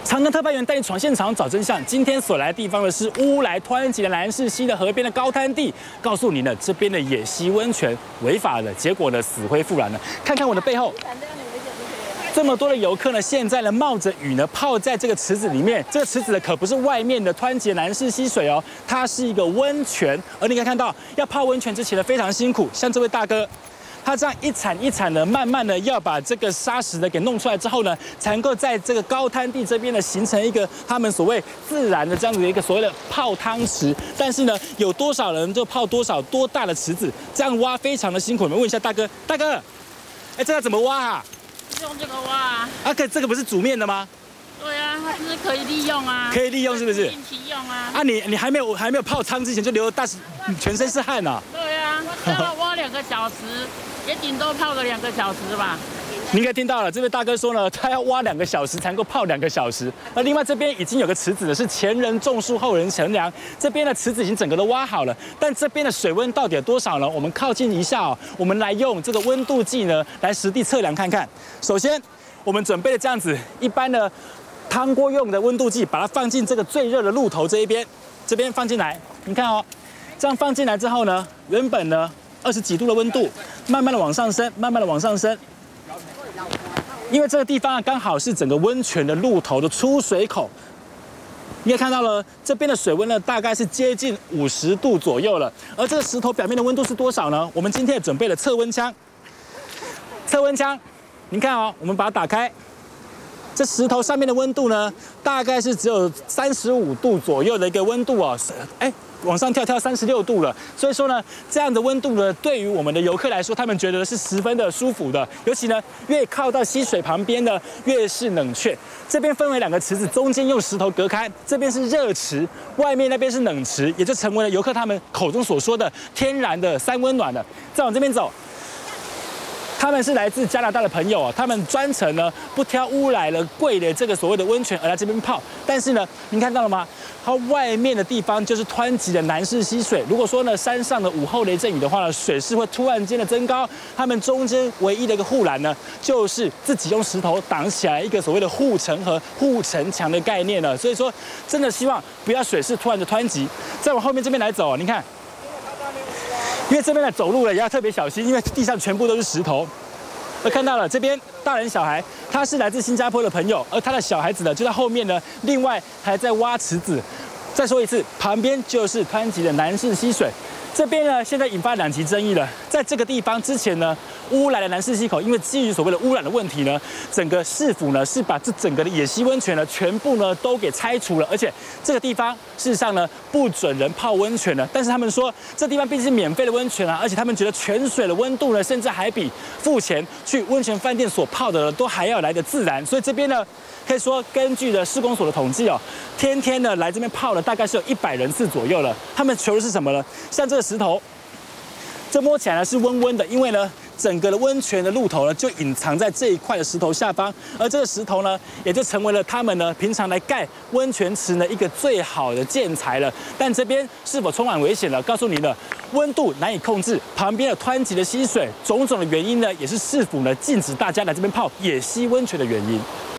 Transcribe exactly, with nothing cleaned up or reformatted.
长庚特派员带你闯现场找真相。今天所来的地方呢是乌来湍急的兰氏溪的河边的高滩地，告诉你呢这边的野溪温泉违法了，结果呢死灰复燃了。看看我的背后。 这么多的游客呢，现在呢冒着雨呢泡在这个池子里面。这个池子呢可不是外面的湍急的兰氏溪水哦，它是一个温泉。而你可以看到，要泡温泉之前呢非常辛苦。像这位大哥，他这样一铲一铲的，慢慢的要把这个沙石呢给弄出来之后呢，才能够在这个高滩地这边呢形成一个他们所谓自然的这样子的一个所谓的泡汤池。但是呢，有多少人就泡多少多大的池子，这样挖非常的辛苦。我们问一下大哥，大哥，哎，这要怎么挖啊？ 用这个挖啊！ 啊，可这个不是煮面的吗？ 对啊，它是可以利用啊。可以利用是不是？ 定期用啊。 啊，你你还没有还没有泡汤之前就流大全身是汗呐、啊。 对啊，要挖两个小时，也顶多泡个两个小时吧。 你应该听到了，这位大哥说呢，他要挖两个小时才能够泡两个小时。而另外这边已经有个池子了，是前人种树后人乘凉。这边的池子已经整个都挖好了，但这边的水温到底有多少呢？我们靠近一下哦，我们来用这个温度计呢来实地测量看看。首先，我们准备了这样子一般的汤锅用的温度计，把它放进这个最热的路头这一边，这边放进来。你看哦，这样放进来之后呢，原本呢二十几度的温度，慢慢的往上升，慢慢的往上升。 因为这个地方啊，刚好是整个温泉的路头的出水口，你也看到了，这边的水温呢，大概是接近五十度左右了。而这个石头表面的温度是多少呢？我们今天也准备了测温枪。测温枪，您看哦，我们把它打开，这石头上面的温度呢，大概是只有三十五度左右的一个温度哦。哎。 往上跳跳三十六度了，所以说呢，这样的温度呢，对于我们的游客来说，他们觉得是十分的舒服的。尤其呢，越靠到溪水旁边呢，越是冷却。这边分为两个池子，中间用石头隔开，这边是热池，外面那边是冷池，也就成为了游客他们口中所说的天然的三温暖了。再往这边走。 他们是来自加拿大的朋友啊，他们专程呢不挑乌来了贵的这个所谓的温泉而来这边泡。但是呢，您看到了吗？它外面的地方就是湍急的兰氏溪水。如果说呢山上的午后雷阵雨的话呢，水势会突然间的增高。他们中间唯一的一个护栏呢，就是自己用石头挡起来一个所谓的护城河、护城墙的概念了。所以说，真的希望不要水势突然的湍急。再往后面这边来走啊，你看。 因为这边的走路呢也要特别小心，因为地上全部都是石头。我看到了这边大人小孩，他是来自新加坡的朋友，而他的小孩子呢就在后面呢，另外还在挖池子。再说一次，旁边就是湍急的兰氏溪水。 这边呢，现在引发两极争议了。在这个地方之前呢，乌来的兰氏溪口，因为基于所谓的污染的问题呢，整个市府呢是把这整个的野溪温泉呢全部呢都给拆除了，而且这个地方事实上呢不准人泡温泉了。但是他们说，这地方毕竟是免费的温泉啊，而且他们觉得泉水的温度呢，甚至还比付钱去温泉饭店所泡的都还要来得自然。所以这边呢，可以说根据的施工所的统计哦，天天呢来这边泡的大概是有一百人次左右了。他们求的是什么呢？像这个 石头，这摸起来呢是温温的，因为呢整个的温泉的路头呢就隐藏在这一块的石头下方，而这个石头呢也就成为了他们呢平常来盖温泉池呢一个最好的建材了。但这边是否充满危险呢？告诉你了，温度难以控制，旁边有湍急的溪水，种种的原因呢也是市府呢禁止大家来这边泡野溪温泉的原因。